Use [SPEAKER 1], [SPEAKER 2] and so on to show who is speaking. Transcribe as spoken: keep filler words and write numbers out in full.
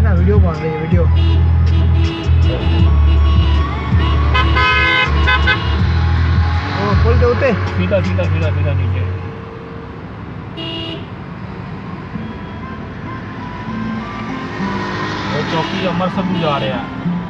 [SPEAKER 1] ना, वीडियो बन रही है वीडियो। ओ पुल के उते
[SPEAKER 2] सीधा सीधा सीधा सीधा नीचे। वो चौकी अमर सब जा रहे हैं।